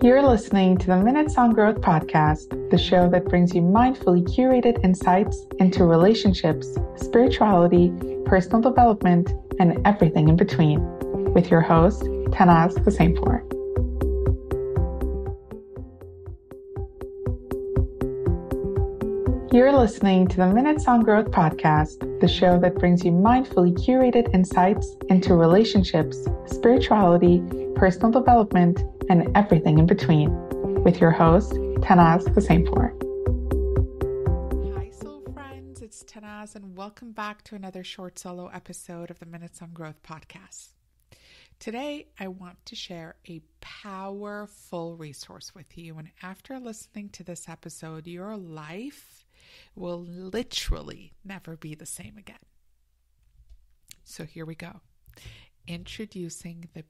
You're listening to the Minutes on Growth podcast, the show that brings you mindfully curated insights into relationships, spirituality, personal development, and everything in between, with your host, Tannaz Hosseinpour. You're listening to the Minutes on Growth podcast, the show that brings you mindfully curated insights into relationships, spirituality, personal development, and everything in between, with your host, Tannaz Hosseinpour. Hi, soul friends, it's Tannaz, and welcome back to another short solo episode of the Minutes on Growth podcast. Today, I want to share a powerful resource with you, and after listening to this episode, your life will literally never be the same again. So here we go. Introducing the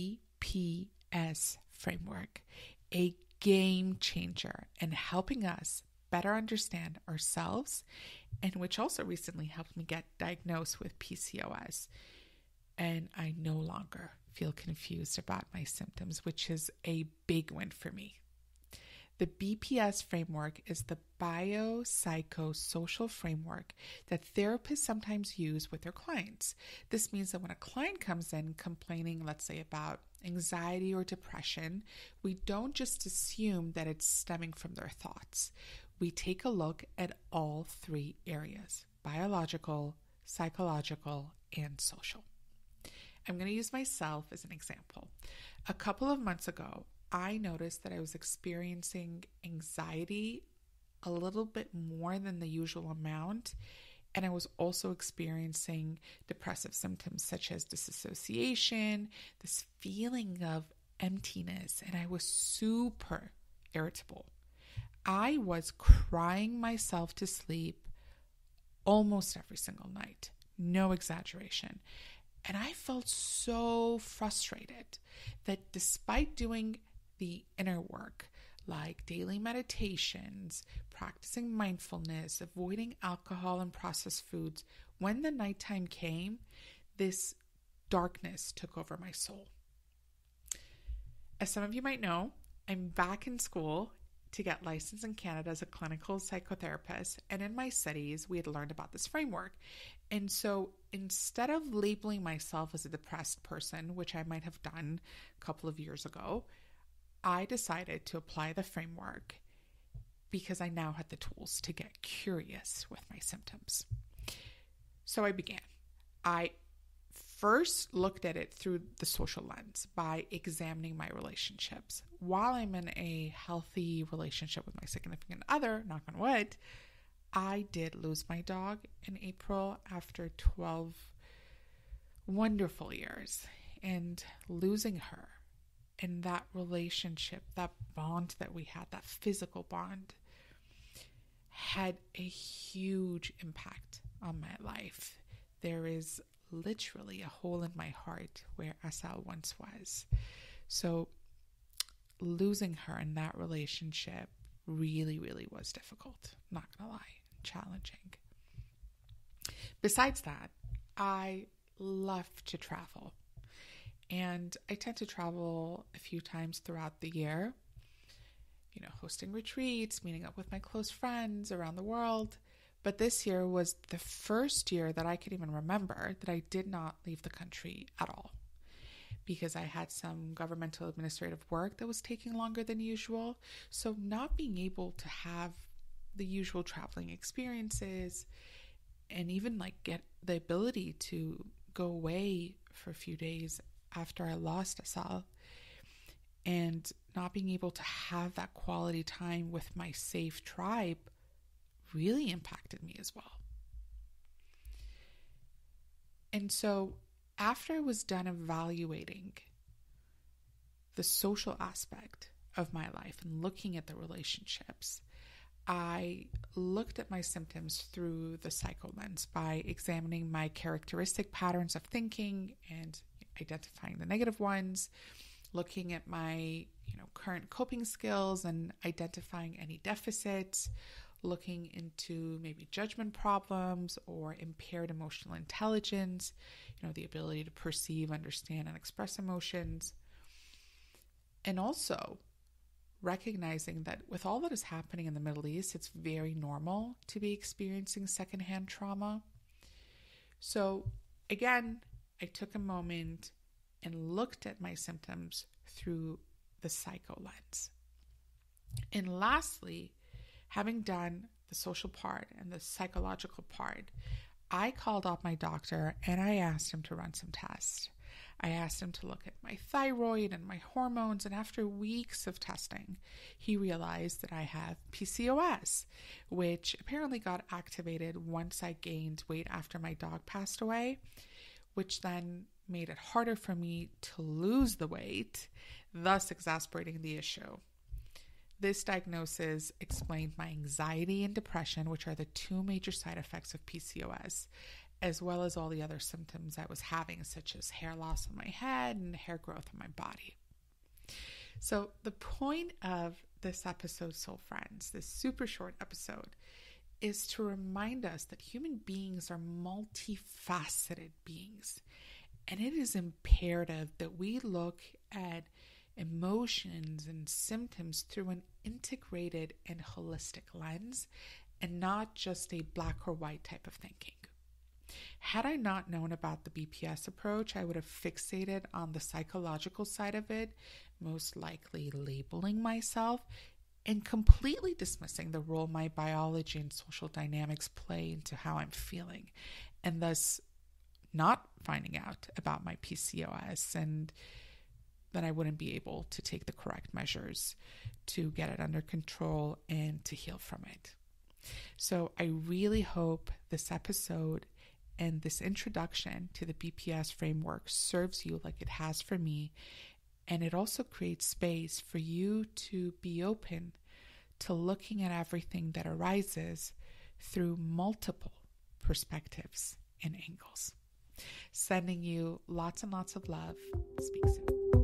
BPS framework, a game changer in helping us better understand ourselves, and which also recently helped me get diagnosed with PCOS. And I no longer feel confused about my symptoms, which is a big win for me. The BPS framework is the biopsychosocial framework that therapists sometimes use with their clients. This means that when a client comes in complaining, let's say, about anxiety or depression, we don't just assume that it's stemming from their thoughts. We take a look at all three areas: biological, psychological, and social. I'm going to use myself as an example. A couple of months ago, I noticed that I was experiencing anxiety a little bit more than the usual amount, and I was also experiencing depressive symptoms such as disassociation, this feeling of emptiness, and I was super irritable. I was crying myself to sleep almost every single night, no exaggeration. And I felt so frustrated that despite doing the inner work, like daily meditations, practicing mindfulness, avoiding alcohol and processed foods, when the nighttime came, this darkness took over my soul. As some of you might know, I'm back in school to get licensed in Canada as a clinical psychotherapist, and in my studies, we had learned about this framework. And so instead of labeling myself as a depressed person, which I might have done a couple of years ago, I decided to apply the framework because I now had the tools to get curious with my symptoms. So I began. I first looked at it through the social lens by examining my relationships. While I'm in a healthy relationship with my significant other, knock on wood, I did lose my dog in April after 12 wonderful years. And losing her and that relationship, that bond that we had, that physical bond, had a huge impact on my life. There is literally a hole in my heart where Asal once was. So losing her in that relationship really, really was difficult. Not gonna lie, challenging. Besides that, I love to travel. And I tend to travel a few times throughout the year, hosting retreats, meeting up with my close friends around the world. But this year was the first year that I could even remember that I did not leave the country at all, because I had some governmental administrative work that was taking longer than usual. So not being able to have the usual traveling experiences and even get the ability to go away for a few days after I lost Asal, and not being able to have that quality time with my safe tribe really impacted me as well. And so after I was done evaluating the social aspect of my life and looking at the relationships, I looked at my symptoms through the psycho lens by examining my characteristic patterns of thinking and identifying the negative ones, looking at my current coping skills and identifying any deficits, looking into maybe judgment problems or impaired emotional intelligence, the ability to perceive, understand, and express emotions. And also recognizing that with all that is happening in the Middle East, it's very normal to be experiencing secondhand trauma. So again, I took a moment and looked at my symptoms through the psycho lens. And lastly, having done the social part and the psychological part, I called up my doctor and I asked him to run some tests. I asked him to look at my thyroid and my hormones, and after weeks of testing, he realized that I have PCOS, which apparently got activated once I gained weight after my dog passed away, which then made it harder for me to lose the weight, thus exacerbating the issue. This diagnosis explained my anxiety and depression, which are the two major side effects of PCOS, as well as all the other symptoms I was having, such as hair loss on my head and hair growth on my body. So the point of this episode, Soul Friends, this super short episode, is to remind us that human beings are multifaceted beings. And it is imperative that we look at emotions and symptoms through an integrated and holistic lens and not just a black or white type of thinking. Had I not known about the BPS approach, I would have fixated on the psychological side of it, most likely labeling myself and completely dismissing the role my biology and social dynamics play into how I'm feeling, and thus not finding out about my PCOS, and then I wouldn't be able to take the correct measures to get it under control and to heal from it. So I really hope this episode and this introduction to the BPS framework serves you like it has for me, and it also creates space for you to be open to looking at everything that arises through multiple perspectives and angles. Sending you lots and lots of love. Speak soon.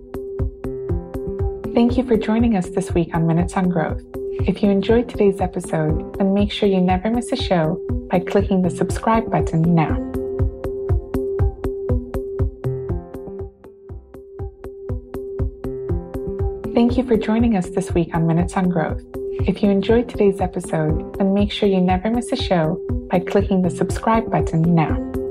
Thank you for joining us this week on Minutes on Growth. If you enjoyed today's episode, then make sure you never miss a show by clicking the subscribe button now. Thank you for joining us this week on Minutes on Growth. If you enjoyed today's episode, then make sure you never miss a show by clicking the subscribe button now.